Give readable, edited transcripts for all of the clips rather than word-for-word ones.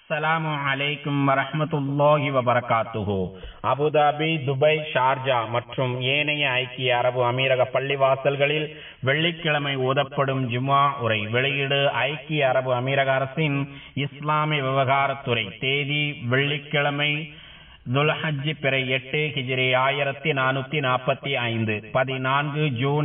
அஸ்ஸலாமு அலைக்கும் வரஹ்மத்துல்லாஹி வபரகாத்துஹு. அபுதாபி, துபாய், ஷார்ஜா மற்றும் ஏனைய ஐக்கிய அரபு அமீரக பள்ளிவாசல்களில் வெள்ளிக்கிழமை ஓதப்படும் ஜும்ஆ உரை. வெளியீடு ஐக்கிய அரபு அமீரக அரசின் இஸ்லாமிய விவகாரத்துறை. தேதி வெள்ளிக்கிழமை, துல்ஹஜ் பிறை 8 ஹிஜ்ரி 1445, 14 ஜூன்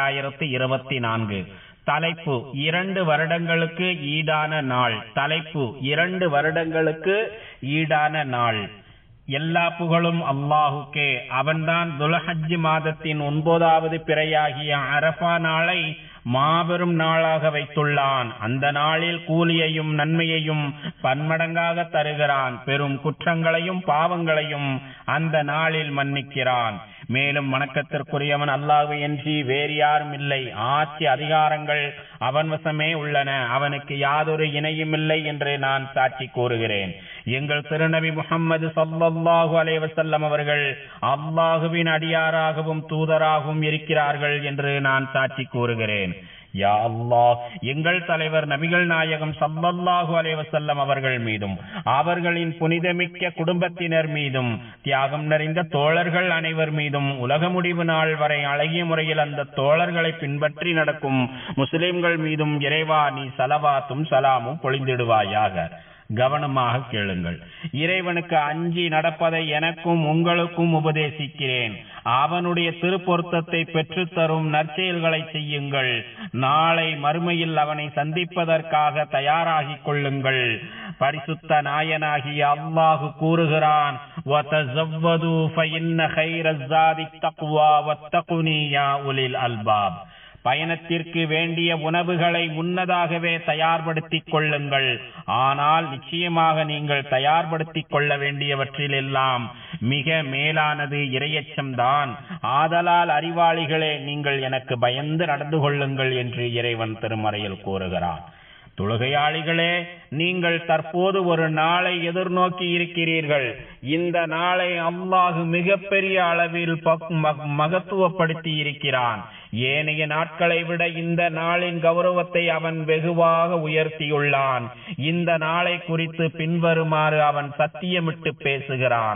2024. தலைப்பு: 2 வருடங்களுக்கு ஈடான நாள். தலைப்பு: 2 வருடங்களுக்கு ஈடான நாள். எல்லா புகழும் அல்லாஹுக்கே. அவன்தான் துல்ஹஜ் மாதத்தின் 9வது பிறையாகிய அரஃபா நாளை மாபெரும் நாளாக வைத்துள்ளான். அந்த நாளில் கூலியையும் நன்மையையும் பன்மடங்காக தருகிறான். பெரும் குற்றங்களையும் பாவங்களையும் அந்த நாளில் மன்னிக்கிறான். மேலும் வணக்கத்திற்குரியவன் அல்லாஹ்வை அன்றி வேறு யாரும் இல்லை. ஆட்சி அதிகாரங்கள் அவன் வசமே உள்ளன. அவனுக்கு யாதொரு இணையும் இல்லை என்று நான் சாட்சி கூறுகிறேன். எங்கள் திருநபி முஹம்மது ஸல்லல்லாஹு அலைஹி வஸல்லம் அவர்கள் அல்லாஹுவின் அடியாராகவும் தூதராகவும் இருக்கிறார்கள் என்று நான் சாட்சி கூறுகிறேன். யா அல்லாஹ், எங்கள் தலைவர் நபிகள் நாயகம் ஸல்லல்லாஹு அலைஹி வஸல்லம் அவர்கள் மீதும் அவர்களின் புனிதமிக்க குடும்பத்தினர் மீதும் தியாகம் நிறைந்த தோழர்கள் அனைவர் மீதும் உலக முடிவு நாள் வரை அழகிய முறையில் அந்த தோழர்களை பின்பற்றி நடக்கும் முஸ்லிம்கள் மீதும் இறைவா நீ ஸலவாத்தும் சலாமும் பொழிந்திடுவாயாக. கவனமாக கேளுங்கள். இறைவனுக்கு அஞ்சி நடப்பதை எனக்கும் உங்களுக்கும் உபதேசிக்கிறேன். அவனுடைய திருப்பொருத்தத்தை பெற்றுத்தரும் நற்செயல்களை செய்யுங்கள். நாளை மறுமையில் அவனை சந்திப்பதற்காக தயாராகிக் கொள்ளுங்கள். பரிசுத்த நாயனாகிய அல்லாஹு கூறுகிறான், வதஸவ்வது ஃபஇன்ன கைரஸ் ஸாதித் தக்வா வத்தகுனி யா உலில் அல்பாப். பயணத்திற்கு வேண்டிய உணவுகளை முன்னதாகவே தயார்படுத்திக் கொள்ளுங்கள். ஆனால் நிச்சயமாக நீங்கள் தயார்படுத்திக் கொள்ள வேண்டியவற்றில் எல்லாம் மிக மேலானது இறையச்சம்தான். ஆதலால் அறிவாளிகளே, நீங்கள் எனக்கு பயந்து நடந்து கொள்ளுங்கள் என்று இறைவன் திருமறையில் கூறுகிறான். தொழுகையாளிகளே, நீங்கள் தற்போது ஒரு நாளை எதிர்நோக்கி இருக்கிறீர்கள். இந்த நாளை அல்லாஹ் மிகப்பெரிய அளவில் மகத்துவப்படுத்தி இருக்கிறான். ஏனைய நாட்களை விட இந்த நாளின் கௌரவத்தை அவன் வெகுவாக உயர்த்தியுள்ளான். இந்த நாளை குறித்து பின்வருமாறு அவன் சத்தியமிட்டு பேசுகிறான்.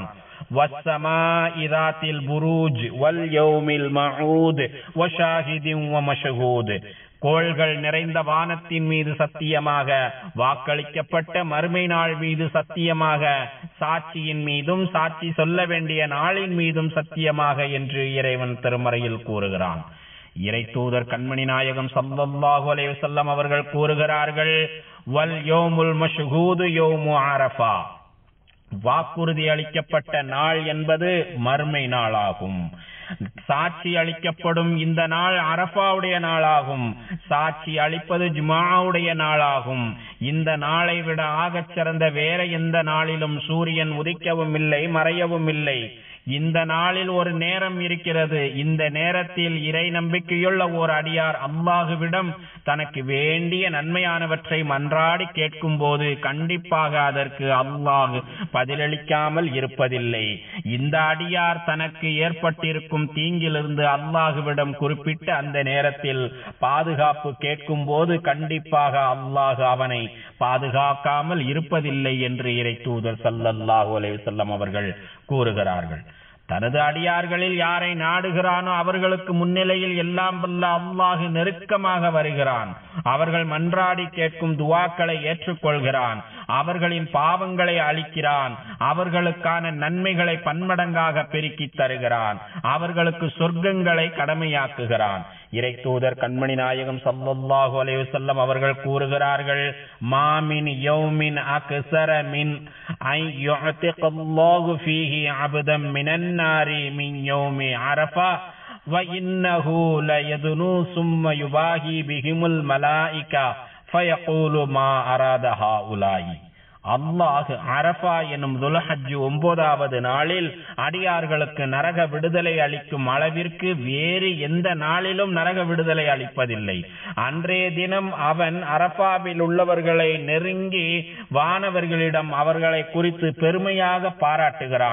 வஸ்ஸமாஇ ذاتில் புரூஜ் வல் யௌமில் மஊத் வஷாஹிதின் வமஷ்ஹூத். கோள்கள் நிறைந்த வானத்தின் மீது சத்தியமாக, வாக்களிக்கப்பட்ட மறுமை நாள் மீது சத்தியமாக, சாட்சியின் மீதும் சாட்சி சொல்ல வேண்டிய நாளின் மீதும் சத்தியமாக என்று இறைவன் திருமறையில் கூறுகிறான். இறை தூதர் கண்மணி நாயகம் ஸல்லல்லாஹு அலைஹி வஸல்லம் அவர்கள் கூறுகிறார்கள், வல் யௌமுல் மஷ்ஹூது யௌமு அரஃபா. வாக்குறுதி அளிக்கப்பட்ட நாள் என்பது மறுமை நாளாகும். சாட்சி அளிக்கப்படும் இந்த நாள் அரஃபாவுடைய நாளாகும். சாட்சி அளிப்பது ஜும்ஆவுடைய நாளாகும். இந்த நாளை விட ஆகச் சிறந்த வேற எந்த நாளிலும் சூரியன் உதிக்கவும் இல்லை, மறையவும் இல்லை. இந்த நாளில் ஒரு நேரம் இருக்கிறது. இந்த நேரத்தில் இறை நம்பிக்கையுள்ள ஓர் அடியார் அல்லாஹுவிடம் தனக்கு வேண்டிய நன்மையானவற்றை மன்றாடி கேட்கும் போது கண்டிப்பாக அதற்கு அல்லாஹ் பதிலளிக்காமல் இருப்பதில்லை. இந்த அடியார் தனக்கு ஏற்பட்டிருக்கும் தீங்கிலிருந்து அல்லாஹுவிடம் குறிப்பிட்ட அந்த நேரத்தில் பாதுகாப்பு கேட்கும் போது கண்டிப்பாக அல்லாஹ் அவனை பாதுகாக்காமல் இருப்பதில்லை என்று இறை தூதர் ஸல்லல்லாஹு அலைஹி வஸல்லம் அவர்கள் கூறுகிறார்கள். தனது அடியார்களில் யாரை நாடுகிறானோ அவர்களுக்கு முன்னிலையில் எல்லாம் வல்ல அல்லாஹ் நெருக்கமாக வருகிறான். அவர்கள் மன்றாடி கேட்கும் துஆக்களை ஏற்றுக்கொள்கிறான். அவர்களின் பாவங்களை அழிக்கிறான். அவர்களுக்கான நன்மைகளை பன்மடங்காக பெருக்கி தருகிறான். அவர்களுக்கு சொர்க்கங்களை கடமையாக்குகிறான். இறை தூதர் கண்மணி நாயகம் ஸல்லல்லாஹு அலைஹி வஸல்லம் அவர்கள் கூறுகிறார்கள், மாமின் யௌமின் அக்ஸர மின் ஐ யுஅதிகல்லாஹு ஃபீஹி அப்தன் மினன் நாரி மின் யௌமி அரஃபா வ இன்னஹு லயதுனு சும்ம யுபாஹி பிஹிமுல் மலாயிகா ஃபயகூலு மா அராத ஹாஉலாயி. அல்லாஹ் அரஃபா எனும் துல்ஹஜ் 9வது நாளில் அடியார்களுக்கு நரக விடுதலை அளிக்கும் அளவிற்கு வேறு எந்த நாளிலும் நரக விடுதலை அளிப்பதில்லை. அன்றைய தினம் அவன் அரஃபாவில் உள்ளவர்களை நெருங்கி வானவர்களிடம் அவர்களை குறித்து பெருமையாக பாராட்டுகிறான்.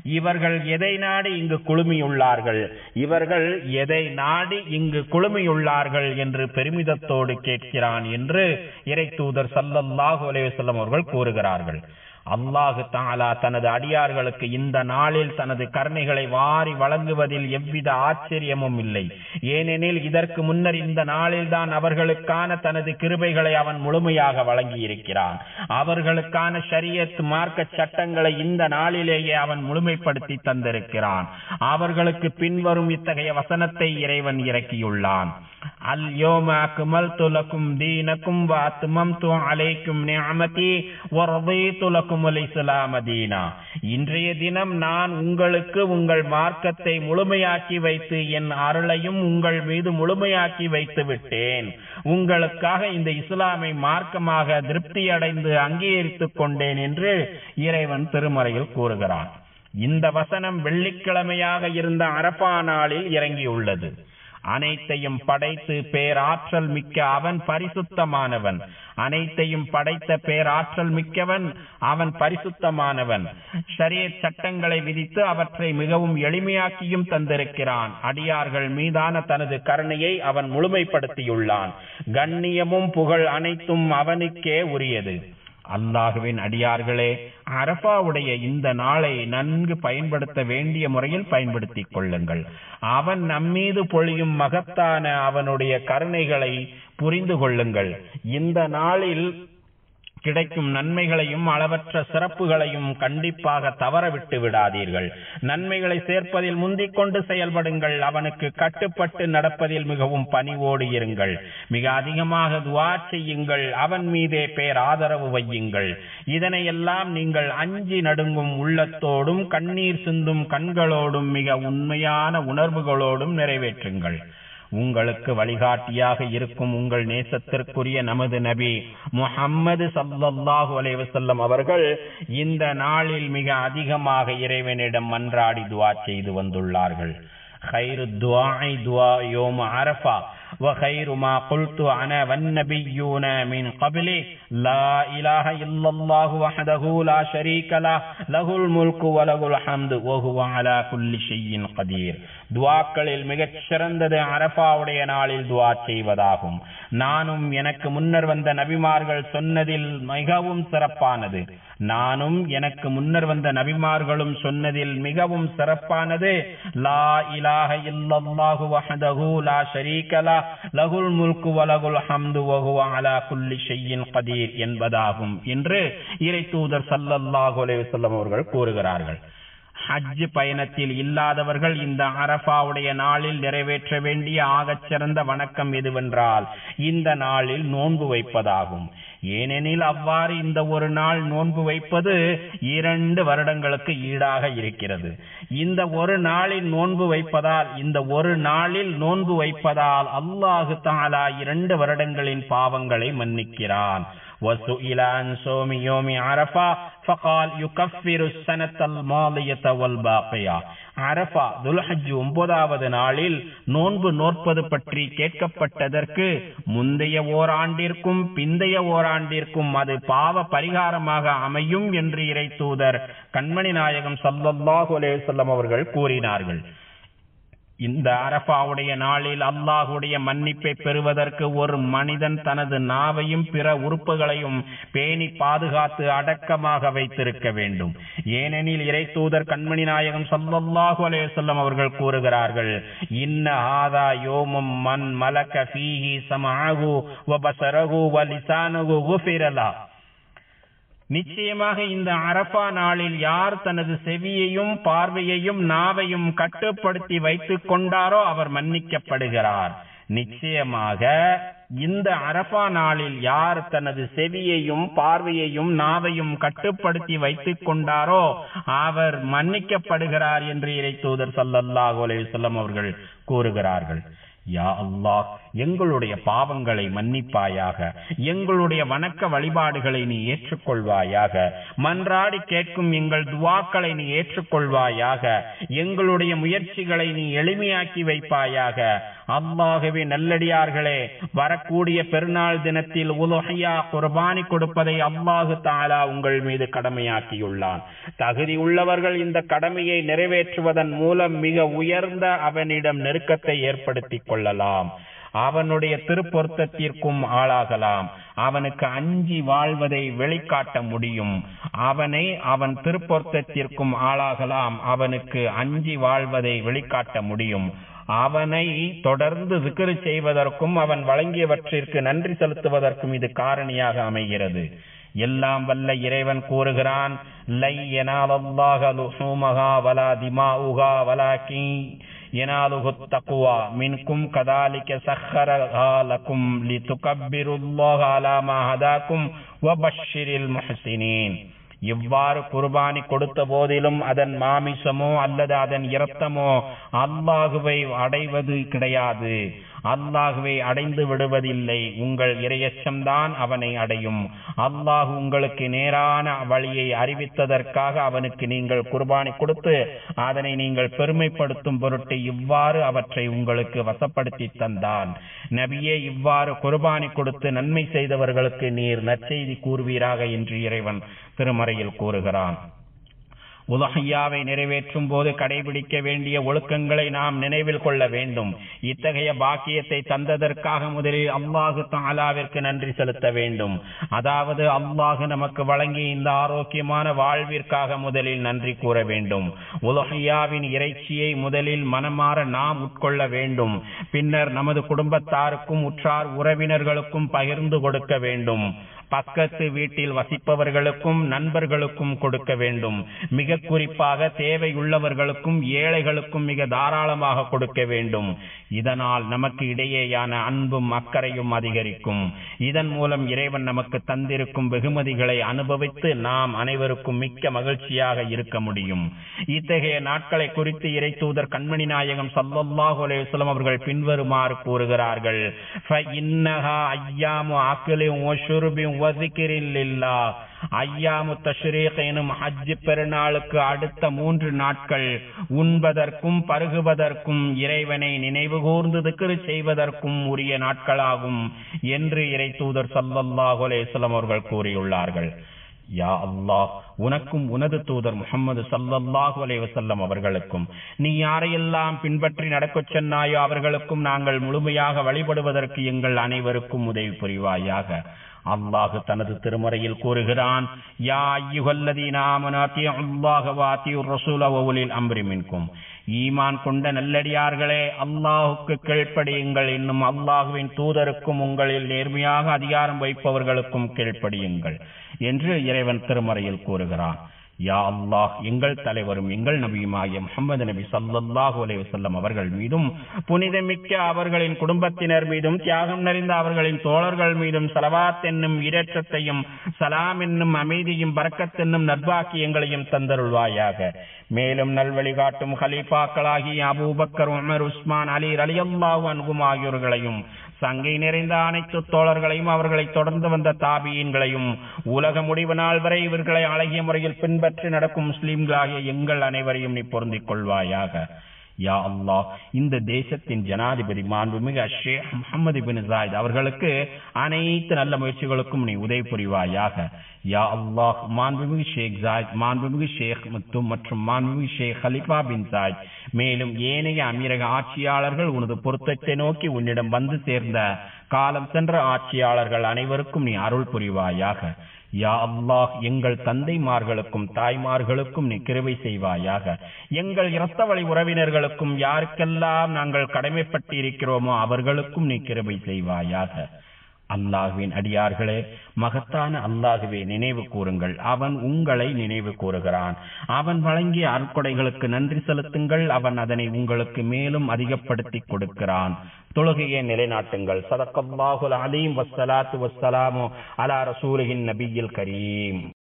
இவர்கள் எதை நாடி இங்கு குழுமியுள்ளார்கள், இவர்கள் எதை நாடி இங்கு குழுமியுள்ளார்கள் என்று பெருமிதத்தோடு கேட்கிறான் என்று இறை தூதர் ஸல்லல்லாஹு அலைஹி வஸல்லம் அவர்கள் கூறுகிறார்கள். அல்லாஹு தஆலா தனது அடியார்களுக்கு இந்த நாளில் தனது கருணைகளை வாரி வழங்குவதில் எவ்வித ஆச்சரியமும் இல்லை. ஏனெனில் இதற்கு முன்னர் இந்த நாளில்தான் அவர்களுக்கான தனது கிருபைகளை அவன் முழுமையாக வழங்கி இருக்கிறான். அவர்களுக்கான ஷரியத் மார்க்க சட்டங்களை இந்த நாளிலேயே அவன் முழுமைப்படுத்தி தந்திருக்கிறான். அவர்களுக்கு பின்வரும் இத்தகைய வசனத்தை இறைவன் இறக்கியுள்ளான். அல் யௌம அக்மல்து லக்கும் தீனக்கும் வ அத்மம்து அலைக்கும் நிஅமதி வ ரதீது லக்குமுல் இஸ்லாம தீனா. இன்றைய தினம் நான் உங்களுக்கு உங்கள் மார்க்கத்தை முழுமையாக்கி வைத்து என் அருளையும் உங்கள் மீது முழுமையாக்கி வைத்து விட்டேன். உங்களுக்காக இந்த இஸ்லாமை மார்க்கமாக திருப்தி அடைந்து அங்கீகரித்துக் கொண்டேன் என்று இறைவன் திருமறையில் கூறுகிறான். இந்த வசனம் வெள்ளிக்கிழமையாக இருந்த அரஃபா நாளில் இறங்கியுள்ளது. அனைத்தையும் படைத்து பேராற்றல் மிக்க அவன் பரிசுத்தமானவன். அனைத்தையும் படைத்த பேராற்றல் மிக்கவன் அவன் பரிசுத்தமானவன். ஷரியத் சட்டங்களை விதித்து அவற்றை மிகவும் எளிமையாக்கியும் தந்திருக்கிறான். அடியார்கள் மீதான தனது கருணையை அவன் முழுமைப்படுத்தியுள்ளான். கண்ணியமும் புகழ் அனைத்தும் அவனுக்கே உரியது. அல்லாஹுவின் அடியார்களே, அரஃபாவுடைய இந்த நாளை நன்கு பயன்படுத்த வேண்டிய முறையில் பயன்படுத்திக் கொள்ளுங்கள். அவன் நம்மீது பொழியும் மகத்தான அவனுடைய கருணைகளை புரிந்து கொள்ளுங்கள். இந்த நாளில் கிடைக்கும் நன்மைகளையும் அளவற்ற சிறப்புகளையும் கண்டிப்பாக தவறவிட்டு விடாதீர்கள். நன்மைகளை சேர்ப்பதில் முந்திக் கொண்டு செயல்படுங்கள். அவனுக்கு கட்டுப்பட்டு நடப்பதில் மிகவும் பணிவோடு இருங்கள். மிக அதிகமாக துஆ செய்யுங்கள். அவன் மீதே பேராதரவு வையுங்கள். இதனையெல்லாம் நீங்கள் அஞ்சி நடுங்கும் உள்ளத்தோடும் கண்ணீர் சிந்தும் கண்களோடும் மிக உண்மையான உணர்வுகளோடும் நிறைவேற்றுங்கள். உங்களுக்கு வழிகாட்டியாக இருக்கும் உங்கள் நேசத்திற்குரிய நமது நபி முஹம்மது ஸல்லல்லாஹு அலைஹி வஸல்லம் அவர்கள் இந்த நாளில் மிக அதிகமாக இறைவனிடம் மன்றாடி துஆ செய்து வந்துள்ளார்கள். خير الدعاء دعاء يوم عرفة وخير ما قلت أنا والنبيون من قبلي لا إله إلا الله وحده لا شريك له له الملك وله الحمد وهو على كل شيء قدير. துஆக்களில் மிகச் சிறந்தது அரஃபாவுடைய நாளில் துஆ செய்வதாகும். நானும் எனக்கு முன்னர் வந்த நபிமார்கள் சொன்னதில் மிகவும் சிறப்பானது. நானும் எனக்கு முன்னர் வந்த நபிமார்களும் சொன்னதில் மிகவும் சிறப்பானது லா இலாஹ இல்லல்லாஹு வஹ்தஹு லா ஷரீக லஹ் லஹுல் முல்கு வ லஹுல் ஹம்து வ ஹுவ அலா குல்லி ஷைஇன் கதீர் என்பதாகும் என்று இறை தூதர் ஸல்லல்லாஹு அலைஹி வஸல்லம் அவர்கள் கூறுகிறார்கள். ஹஜ் பயணத்தில் இல்லாதவர்கள் இந்த அரஃபாவுடைய நாளில் நிறைவேற்ற வேண்டிய ஆகச் சிறந்த வணக்கம் எதுவென்றால் இந்த நாளில் நோன்பு வைப்பதாகும். ஏனெனில் அவ்வாறு இந்த ஒரு நாள் நோன்பு வைப்பது 2 வருடங்களுக்கு ஈடாக இருக்கிறது. இந்த ஒரு நாளில் நோன்பு வைப்பதால் அல்லாஹு தஆலா 2 வருடங்களின் பாவங்களை மன்னிக்கிறான். وسئل عن صوم يوم عرفة فقال يكفر السنة الماضية والباقية. அரஃபா துல்ஹஜ் 9வது நாளில் நோன்பு நோற்பது பற்றி கேட்கப்பட்டதற்கு முந்தைய ஓராண்டிற்கும் பிந்தைய ஓராண்டிற்கும் அது பாவ பரிகாரமாக அமையும் என்று இறை தூதர் கண்மணி நாயகம் ஸல்லல்லாஹு அலைஹி வஸல்லம் அவர்கள் கூறினார்கள். இந்த அரஃபாவுடைய நாளில் அல்லாஹ்வுடைய மன்னிப்பை பெறுவதற்கு ஒரு மனிதன் தனது நாவையும் பிற உறுப்புகளையும் பேணி பாதுகாத்து அடக்கமாக வைத்திருக்க வேண்டும். ஏனெனில் இறை தூதர் கண்மணி நாயகம் ஸல்லல்லாஹு அலைஹி வஸல்லம் அவர்கள் கூறுகிறார்கள், இன்ன ஹாதா யௌமும் மன் மலக ஃபீஹி ஸமஅஹு வ பஸரஹு வ லிஸானஹு குஃபிர லஹு. நிச்சயமாக இந்த அரஃபா நாளில் யார் தனது செவியையும் பார்வையையும் நாவையும் கட்டுப்படுத்தி வைத்துக் கொண்டாரோ அவர் மன்னிக்கப்படுகிறார். நிச்சயமாக இந்த அரஃபா நாளில் யார் தனது செவியையும் பார்வையையும் நாவையும் கட்டுப்படுத்தி வைத்துக் கொண்டாரோ அவர் மன்னிக்கப்படுகிறார் என்று இறை தூதர் ஸல்லல்லாஹு அலைஹி வஸல்லம் அவர்கள் கூறுகிறார்கள். யா அல்லாஹ், எங்களுடைய பாவங்களை மன்னிப்பாயாக, எங்களுடைய வணக்க வழிபாடுகளை நீ ஏற்றுக்கொள்வாயாக, மன்றாடி கேட்கும் எங்கள் துவாக்களை நீ ஏற்றுக்கொள்வாயாக, எங்களுடைய முயற்சிகளை நீ எளிமையாக்கி வைப்பாயாக. அல்லாஹ்வே, நல்லடியார்களே, வரக்கூடிய பெருநாள் தினத்தில் உலுஹியா குர்பானி கொடுப்பதை அல்லாஹு தஆலா உங்கள் மீது கடமையாக்கியுள்ளான். தகுதி உள்ளவர்கள் இந்த கடமையை நிறைவேற்றுவதன் மூலம் மிக உயர்ந்த அவனிடம் நெருக்கத்தை ஏற்படுத்திக் கொள்ளலாம், அவனுடைய திருப்பொருத்தத்திற்கும் ஆளாகலாம், அவனுக்கு அஞ்சி வாழ்வதை வெளிக்காட்ட முடியும். அவன் திருப்பொருத்தத்திற்கும் ஆளாகலாம், அவனுக்கு அஞ்சி வாழ்வதை வெளிக்காட்ட முடியும். அவனை தொடர்ந்து zikr செய்வதற்கும் அவன் வழங்கியவற்றிற்கு நன்றி செலுத்துவதற்கும் இது காரணியாக அமைகிறது. எல்லாம் வல்ல இறைவன் கூறுகிறான், லை யனாலல்லாஹ லுஹூமஹா வலா திமாஉஹா வலாகின் யனாலுஹு தக்வா மின்கும் கதாலிக சஹ்ஹரஹா லகும் லிதுகப்பிருல்லாஹ அலா மா ஹதாகும் வபஷ்ஷிரில் முஹ்ஸினீன். இவ்வாறு குர்பானி கொடுத்த போதிலும் அதன் மாமிசமோ அல்லது அதன் இரத்தமோ அல்லாஹுவை அடைவது கிடையாது, அல்லாஹுவை அடைந்து விடுவதில்லை. உங்கள் இறையச்சம்தான் அவனை அடையும். அல்லாஹ் உங்களுக்கு நேரான வழியை அறிவித்ததற்காக அவனுக்கு நீங்கள் குர்பானி கொடுத்து அதனை நீங்கள் பெருமைப்படுத்தும் பொருட்டு இவ்வாறு அவற்றை உங்களுக்கு வசப்படுத்தி தந்தான். நபியே, இவ்வாறு குர்பானி கொடுத்து நன்மை செய்தவர்களுக்கு நீர் நற்செய்தி கூறுவீராக என்று இறைவன் திருமறையில் கூறுகிறான். உலஹியாவை நிறைவேற்றும் போது கடைபிடிக்க வேண்டிய ஒழுக்கங்களை நாம் நினைவில் கொள்ள வேண்டும். இத்தகைய பாக்கியத்தை தந்ததற்காக முதலில் அல்லாஹு தஆலாவிற்கு நன்றி செலுத்த வேண்டும். அதாவது அல்லாஹ் நமக்கு வழங்கிய இந்த ஆரோக்கியமான வாழ்விற்காக முதலில் நன்றி கூற வேண்டும். உலஹியாவின் இறைச்சியை முதலில் மனமாற நாம் உட்கொள்ள வேண்டும். பின்னர் நமது குடும்பத்தாருக்கும் உற்றார் உறவினர்களுக்கும் பகிர்ந்து கொடுக்க வேண்டும். பக்கத்து வீட்டில் வசிப்பவர்களுக்கும் நண்பர்களுக்கும் கொடுக்க வேண்டும். மிக குறிப்பாக தேவையுள்ளவர்களுக்கும் ஏழைகளுக்கும் மிக தாராளமாக கொடுக்க வேண்டும். இதனால் நமக்கு இடையேயான அன்பும் அக்கறையும் அதிகரிக்கும். இதன் மூலம் இறைவன் நமக்கு தந்திருக்கும் வெகுமதிகளை அனுபவித்து நாம் அனைவருக்கும் மிக்க மகிழ்ச்சியாக இருக்க முடியும். இத்தகைய நாட்களை குறித்து இறை தூதர் கண்மணி நாயகம் ஸல்லல்லாஹு அலைஹி வஸல்லம் அவர்கள் பின்வருமாறு கூறுகிறார்கள், ஃபஇன்னஹா அய்யாமு அக்லின் வ ஷுர்பின் வ ஸிக்ரின் லில்லாஹ். ஐயாமு தஷ்ரீக் எனும் ஹஜ் பெருநாளுக்கு அடுத்த 3 நாட்கள் உண்பதற்கும் பருகுவதற்கும் இறைவனை நினைவு கூர்ந்து zikr செய்வதற்கும் உரிய நாட்களாகும் என்று இறை தூதர் ஸல்லல்லாஹு அலைஹி வஸல்லம் அவர்கள் கூறியுள்ளார்கள். யா அல்லாஹ், உனக்கும் உனது தூதர் முஹம்மது ஸல்லல்லாஹு அலைஹி வஸல்லம் அவர்களுக்கும் நீ யாரையெல்லாம் பின்பற்றி நடக்கச் சொன்னாயோ அவர்களுக்கும் நாங்கள் முழுமையாக வழிபடுவதற்கு எங்கள் அனைவருக்கும் உதவி புரிவாயாக. அல்லாஹ் தனது திருமறையில் கூறுகிறான், யா அய்யுஹல்லதீன ஆமனூ அத்தீஉல்லாஹ வ அத்தீஉர் ரசூல வ உலில் அம்ரி மின்கும். ஈமான் கொண்ட நல்லடியார்களே, அல்லாஹுக்கு கீழ்ப்படியுங்கள், இன்னும் அல்லாஹுவின் தூதருக்கும் உங்களில் நேர்மையாக அதிகாரம் வைப்பவர்களுக்கும் கீழ்ப்படியுங்கள் என்று இறைவன் திருமறையில் கூறுகிறான். யா அல்லாஹ், எங்கள் தலைவரும் எங்கள் நபியுமாகிய முஹம்மது நபி ஸல்லல்லாஹு அலைஹி வஸல்லம் அவர்கள் மீதும் புனிதமிக்க அவர்களின் குடும்பத்தினர் மீதும் தியாகம் நிறைந்த அவர்களின் தோழர்கள் மீதும் ஸலவாத் என்னும் ஈரேற்றத்தையும் சலாம் என்னும் அமைதியும் பரக்கத் என்னும் நற்பாக்கியங்களையும் தந்தருள்வாயாக. மேலும் நல்வழி காட்டும் கலீஃபாக்களாகிய அபூபக்கர், உமர், உஸ்மான், அலி ரலியல்லாஹு அன்ஹும் ஆகியோர்களையும் சங்கை நிறைந்த அனைத்து தோழர்களையும் அவர்களை தொடர்ந்து வந்த தாபியீன்களையும் உலக முடிவு நாள் வரை இவர்களை அழகிய முறையில் பின்பற்றி நடக்கும் முஸ்லிம்களாகிய எங்கள் அனைவரையும் நீ பொருந்திக் கொள்வாயாக. யா அல்லாஹ், இந்த தேசத்தின் ஜனாதிபதி மாண்புமிகு ஷேக் முஹம்மது பின் ஜாயித் அவர்களுக்கு அனைத்து நல்ல முயற்சிகளுக்கும் நீ உதவி புரிவாயாக. யா அல்லாஹ், மாண்புமிகு ஷேக் ஜாயித், மாண்புமிகு ஷேக் முத்தும் மற்றும் மாண்புமிகு ஷேக் ஹலிஃபா பின் ஜாயித் மேலும் ஏனைய அமீரக ஆட்சியாளர்கள் உனது பொருத்தத்தை நோக்கி உன்னிடம் வந்து சேர்ந்த காலம் சென்ற ஆட்சியாளர்கள் அனைவருக்கும் நீ அருள் புரிவாயாக. யா அல்லாஹ், எங்கள் தந்தைமார்களுக்கும் தாய்மார்களுக்கும் நீ கிருபை செய்வாயாக. எங்கள் இரத்த வழி உறவினர்களுக்கும் யாருக்கெல்லாம் நாங்கள் கடமைப்பட்டு இருக்கிறோமோ அவர்களுக்கும் நீ கிருபை செய்வாயாக. அல்லாஹ்வின் அடியார்களே, மகத்தான அல்லாஹ்வே நினைவு கூறுங்கள், அவன் உங்களை நினைவு கூறுகிறான். அவன் வழங்கிய அருட்கொடைகளுக்கு நன்றி செலுத்துங்கள், அவன் அதனை உங்களுக்கு மேலும் அதிகப்படுத்தி கொடுக்கிறான். தொழுகையை நிலைநாட்டுங்கள். ஸதகல்லாஹுல் அலீம். வஸ்ஸலாத்து வஸ்ஸலாமு அலா ரசூலிஹின் நபியில் கரீம்.